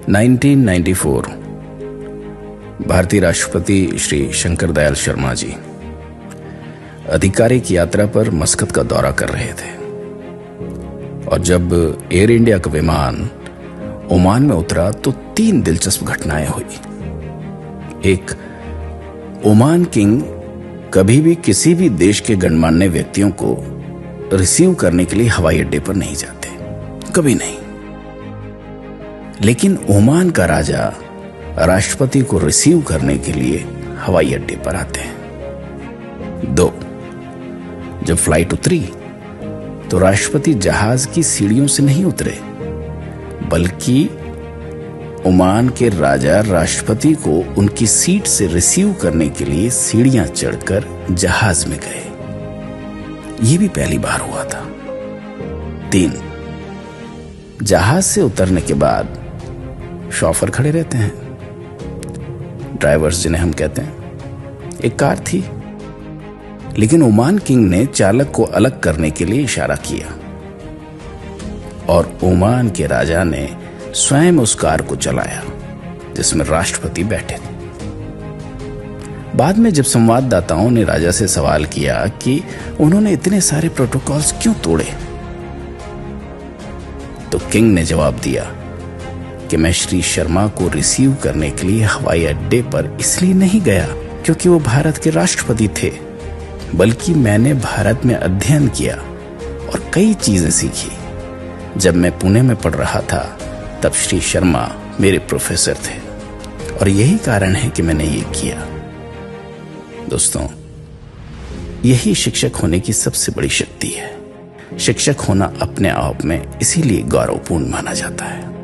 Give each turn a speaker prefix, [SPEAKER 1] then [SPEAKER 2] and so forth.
[SPEAKER 1] 1994 भारतीय राष्ट्रपति श्री शंकर दयाल शर्मा जी आधिकारिक यात्रा पर मस्कत का दौरा कर रहे थे और जब एयर इंडिया का विमान ओमान में उतरा तो 3 दिलचस्प घटनाएं हुई। एक, ओमान किंग कभी भी किसी भी देश के गणमान्य व्यक्तियों को रिसीव करने के लिए हवाई अड्डे पर नहीं जाते, कभी नहीं। लेकिन ओमान का राजा राष्ट्रपति को रिसीव करने के लिए हवाई अड्डे पर आते हैं। 2, जब फ्लाइट उतरी तो राष्ट्रपति जहाज की सीढ़ियों से नहीं उतरे, बल्कि ओमान के राजा राष्ट्रपति को उनकी सीट से रिसीव करने के लिए सीढ़ियां चढ़कर जहाज में गए। यह भी पहली बार हुआ था। 3, जहाज से उतरने के बाद शॉफर खड़े रहते हैं, ड्राइवर्स जिन्हें हम कहते हैं। एक कार थी, लेकिन ओमान किंग ने चालक को अलग करने के लिए इशारा किया और ओमान के राजा ने स्वयं उस कार को चलाया जिसमें राष्ट्रपति बैठे थे। बाद में जब संवाददाताओं ने राजा से सवाल किया कि उन्होंने इतने सारे प्रोटोकॉल्स क्यों तोड़े, तो किंग ने जवाब दिया कि मैं श्री शर्मा को रिसीव करने के लिए हवाई अड्डे पर इसलिए नहीं गया क्योंकि वो भारत के राष्ट्रपति थे, बल्कि मैंने भारत में अध्ययन किया और कई चीजें सीखी। जब मैं पुणे में पढ़ रहा था तब श्री शर्मा मेरे प्रोफेसर थे और यही कारण है कि मैंने ये किया। दोस्तों, यही शिक्षक होने की सबसे बड़ी शक्ति है। शिक्षक होना अपने आप में इसीलिए गौरवपूर्ण माना जाता है।